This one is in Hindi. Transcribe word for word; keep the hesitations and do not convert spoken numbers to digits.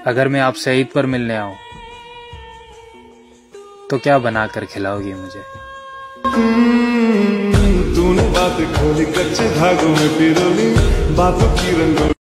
अगर मैं आपसे ईद पर मिलने आऊं तो क्या बनाकर खिलाओगी मुझे? तूने बात खोली कच्चे धागों में पिरोली बातों की रंगों